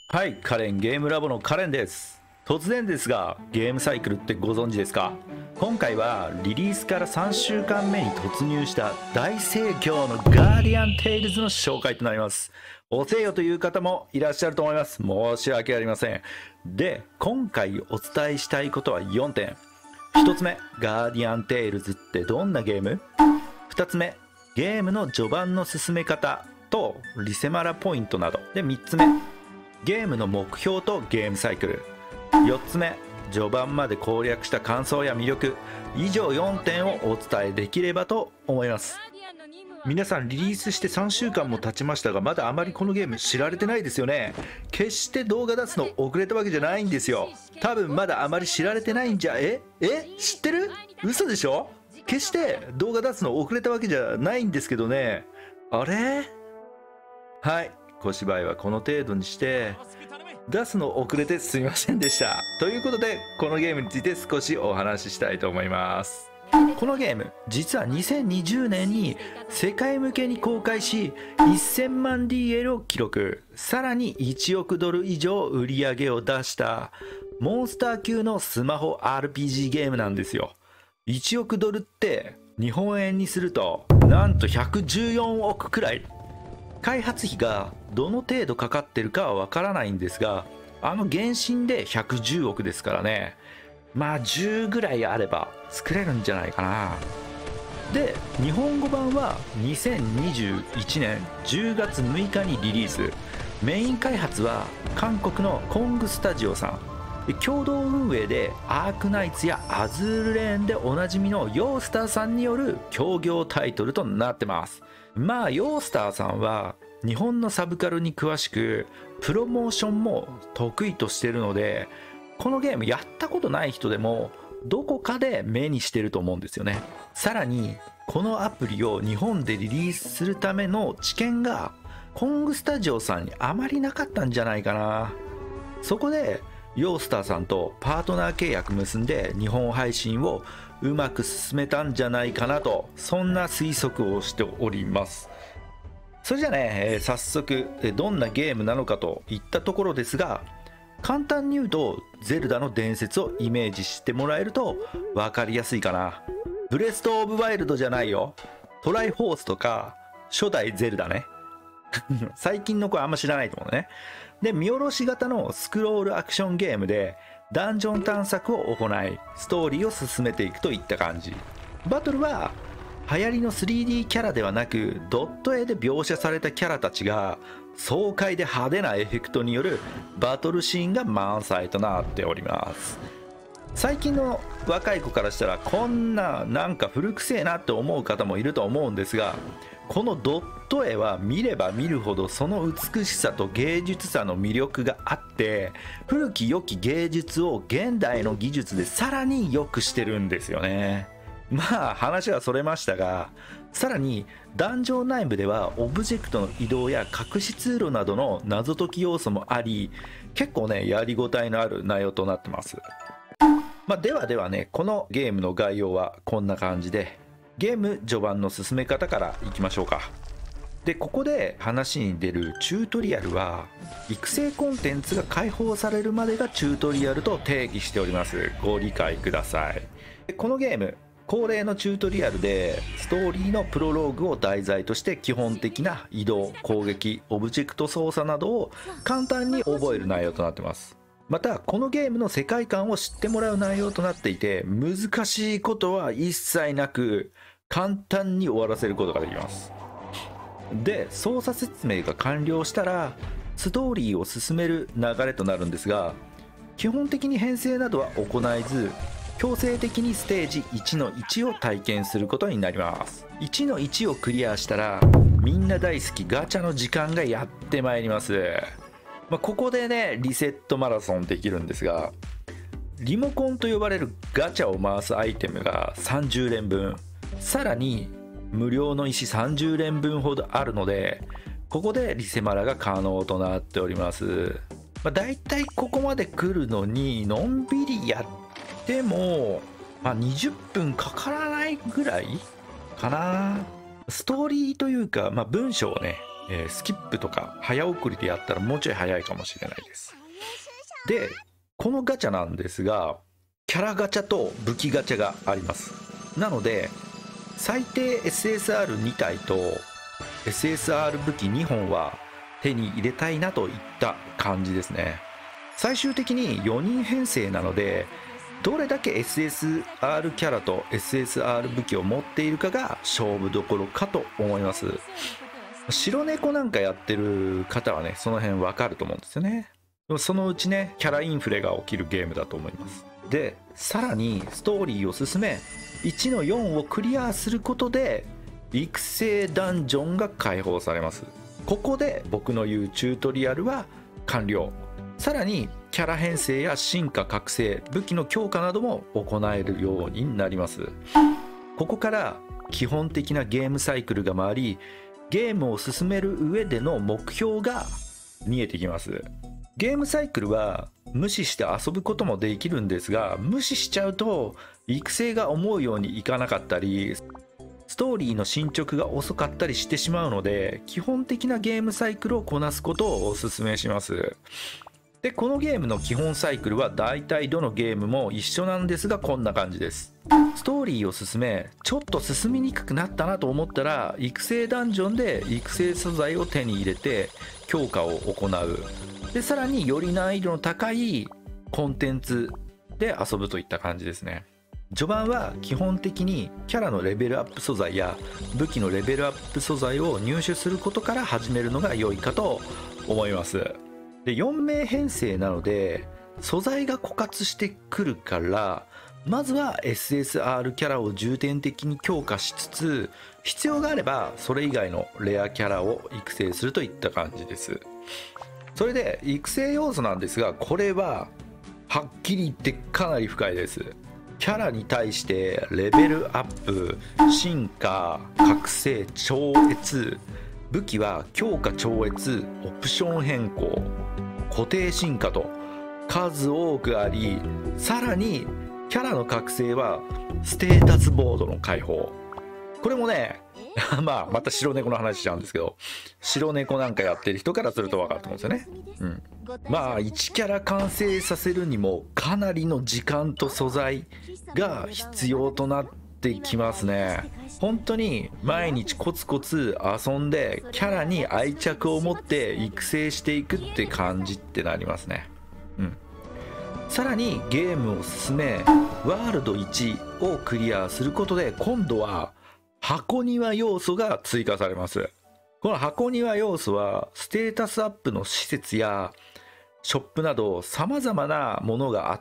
はい、カレンゲームラボのカレンです。突然ですが、ゲームサイクルってご存知ですか？今回はリリースから3週間目に突入した大盛況のガーディアンテイルズの紹介となります。おせよという方もいらっしゃると思います。申し訳ありません。で、今回お伝えしたいことは4点。1つ目、ガーディアンテイルズってどんなゲーム？ 2 つ目、ゲームの序盤の進め方とリセマラポイントなどで、3つ目、ゲームの目標とゲームサイクル、4つ目、序盤まで攻略した感想や魅力、以上4点をお伝えできればと思います。皆さんリリースして3週間も経ちましたが、まだあまりこのゲーム知られてないですよね。決して動画出すの遅れたわけじゃないんですよ。多分まだあまり知られてないんじゃ。知ってる？嘘でしょ？決して動画出すの遅れたわけじゃないんですけどね。あれ？はい、小芝居はこの程度にして出すの遅れてすみませんでした。ということで、このゲームについて少しお話ししたいと思います。このゲーム、実は2020年に世界向けに公開し、1000万 DL を記録、さらに1億ドル以上売り上げを出したモンスター級のスマホ RPG ゲームなんですよ。1億ドルって日本円にするとなんと114億くらい。開発費がどの程度かかってるかはわからないんですが、原神で110億ですからね。まあ10ぐらいあれば作れるんじゃないかな。で、日本語版は2021年10月6日にリリース。メイン開発は韓国のコングスタジオさん。共同運営でアークナイツやアズールレーンでおなじみのヨースターさんによる協業タイトルとなってます。まあヨースターさんは日本のサブカルに詳しく、プロモーションも得意としてるので、このゲームやったことない人でもどこかで目にしてると思うんですよね。さらにこのアプリを日本でリリースするための知見がコングスタジオさんにあまりなかったんじゃないかな。そこでヨースターさんとパートナー契約結んで日本配信をうまく進めたんじゃないかなと、そんな推測をしております。それじゃね、早速どんなゲームなのかといったところですが、簡単に言うとゼルダの伝説をイメージしてもらえると分かりやすいかな。ブレスト・オブ・ワイルドじゃないよ。トライフォースとか初代ゼルダね。最近の子はあんま知らないと思うね。で、見下ろし型のスクロールアクションゲームでダンジョン探索を行い、ストーリーを進めていくといった感じ。バトルは流行りの 3D キャラではなく、ドット絵で描写されたキャラたちが爽快で派手なエフェクトによるバトルシーンが満載となっております。最近の若い子からしたらこんななんか古くせえなって思う方もいると思うんですが、このドット絵は見れば見るほどその美しさと芸術さの魅力があって、古き良き芸術を現代の技術でさらに良くしてるんですよね。まあ話はそれましたが、さらにダンジョン内部ではオブジェクトの移動や隠し通路などの謎解き要素もあり、結構ねやりごたえのある内容となってます。ではね、このゲームの概要はこんな感じで、ゲーム序盤の進め方からいきましょうか。で、ここで話に出るチュートリアルは育成コンテンツが開放されるまでがチュートリアルと定義しております。ご理解ください。このゲーム恒例のチュートリアルでストーリーのプロローグを題材として基本的な移動、攻撃、オブジェクト操作などを簡単に覚える内容となっています。またこのゲームの世界観を知ってもらう内容となっていて、難しいことは一切なく簡単に終わらせることができます。で、操作説明が完了したらストーリーを進める流れとなるんですが、基本的に編成などは行えず、強制的にステージ1の1を体験することになります。1の1をクリアしたらみんな大好きガチャの時間がやってまいります。ここでねリセットマラソンできるんですが、リモコンと呼ばれるガチャを回すアイテムが30連分、さらに無料の石30連分ほどあるので、ここでリセマラが可能となっております。だいたいここまで来るのにのんびりやっても、20分かからないぐらいかな。ストーリーというか、文章をねスキップとか早送りでやったらもうちょい早いかもしれないです。でこのガチャなんですが、キャラガチャと武器ガチャがあります。なので最低 SSR2 体と SSR 武器2本は手に入れたいなといった感じですね。最終的に4人編成なので、どれだけ SSR キャラと SSR 武器を持っているかが勝負どころかと思います。白猫なんかやってる方はね、その辺わかると思うんですよね。そのうちね、キャラインフレが起きるゲームだと思います。でさらにストーリーを進め、1の4をクリアすることで育成ダンジョンが解放されます。ここで僕の言うチュートリアルは完了。さらにキャラ編成や進化覚醒、武器の強化なども行えるようになります。ここから基本的なゲームサイクルが回り、ゲームを進める上での目標が見えてきます。ゲームサイクルは無視して遊ぶこともできるんですが、無視しちゃうと育成が思うようにいかなかったり、ストーリーの進捗が遅かったりしてしまうので、基本的なゲームサイクルをこなすことをお勧めします。でこのゲームの基本サイクルは大体どのゲームも一緒なんですが、こんな感じです。ストーリーを進め、ちょっと進みにくくなったなと思ったら、育成ダンジョンで育成素材を手に入れて強化を行う。でさらにより難易度の高いコンテンツで遊ぶといった感じですね。序盤は基本的にキャラのレベルアップ素材や武器のレベルアップ素材を入手することから始めるのが良いかと思います。で4名編成なので素材が枯渇してくるから、まずは SSR キャラを重点的に強化しつつ、必要があればそれ以外のレアキャラを育成するといった感じです。それで育成要素なんですが、これははっきり言ってかなり深いです。キャラに対してレベルアップ、進化、覚醒、超越、武器は強化超越、オプション変更、固定進化と数多くあり、さらにキャラの覚醒はステータスボードの開放。これもねまた白猫の話しちゃうんですけど、白猫なんかやってる人からすると分かると思うんですよね。1キャラ完成させるにもかなりの時間と素材が必要となってきますね。本当に毎日コツコツ遊んでキャラに愛着を持って育成していくって感じってなりますね。さらにゲームを進め、ワールド1をクリアすることで今度は箱庭要素が追加されます。この箱庭要素はステータスアップの施設やショップなどさまざまなものがあって、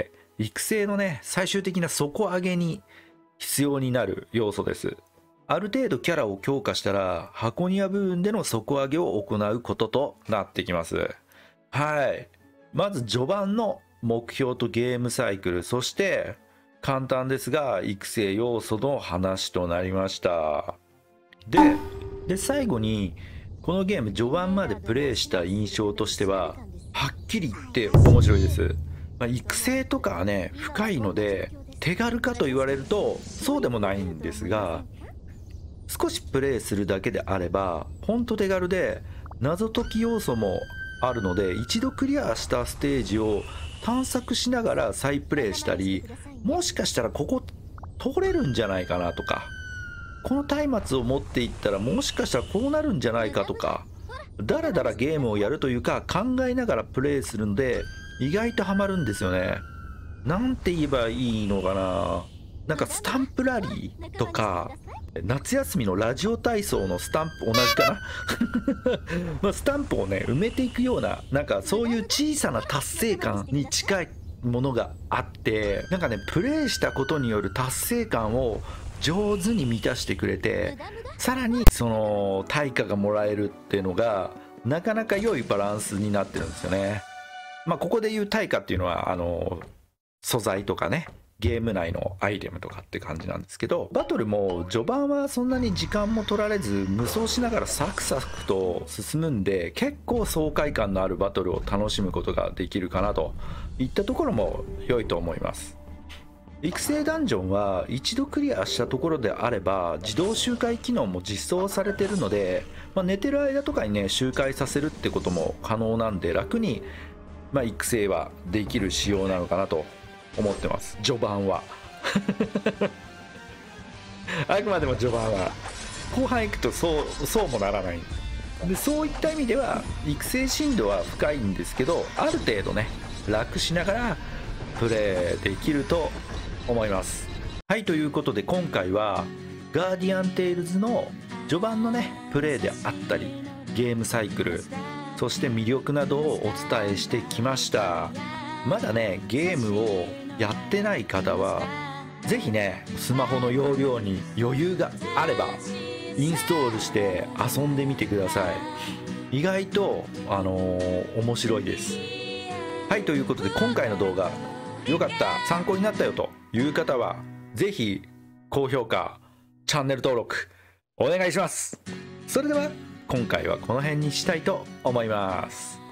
育成のね最終的な底上げに必要になる要素です。ある程度キャラを強化したら箱庭部分での底上げを行うこととなってきます。まず序盤の目標とゲームサイクル、そして簡単ですが育成要素の話となりました。で最後にこのゲーム序盤までプレイした印象としては、はっきり言って面白いです。育成とかはね深いので手軽かと言われるとそうでもないんですが、少しプレイするだけであればほんと手軽で、謎解き要素もあるので一度クリアしたステージを探索しながら再プレイしたり、もしかしたらここ通れるんじゃないかなとか、この松明を持っていったらもしかしたらこうなるんじゃないかとか、だらだらゲームをやるというか考えながらプレイするので意外とハマるんですよね。なんて言えばいいのかな、なんかスタンプラリーとか夏休みのラジオ体操のスタンプ同じかなスタンプをね埋めていくような、なんかそういう小さな達成感に近いものがあって、なんかねプレイしたことによる達成感を上手に満たしてくれて、さらにその対価がもらえるっていうのがなかなか良いバランスになってるんですよね。ここでいう対価っていうのは素材とかね、ゲーム内のアイテムとかって感じなんですけど、バトルも序盤はそんなに時間も取られず無双しながらサクサクと進むんで、結構爽快感のあるバトルを楽しむことができるかなといったところも良いと思います。 育成ダンジョンは一度クリアしたところであれば自動周回機能も実装されてるので、寝てる間とかにね周回させるってことも可能なんで、楽に、育成はできる仕様なのかなと思ってます。序盤はあくまでも序盤は、後半いくとそうもならないで、そういった意味では育成深度は深いんですけど、ある程度ね楽しながらプレイできると思います。はい、ということで今回はガーディアンテイルズの序盤のねプレイであったり、ゲームサイクル、そして魅力などをお伝えしてきました。まだねゲームをやってない方はぜひねスマホの容量に余裕があればインストールして遊んでみてください。意外と面白いです。はい、ということで今回の動画良かった、参考になったよという方はぜひ高評価、チャンネル登録お願いします。それでは今回はこの辺にしたいと思います。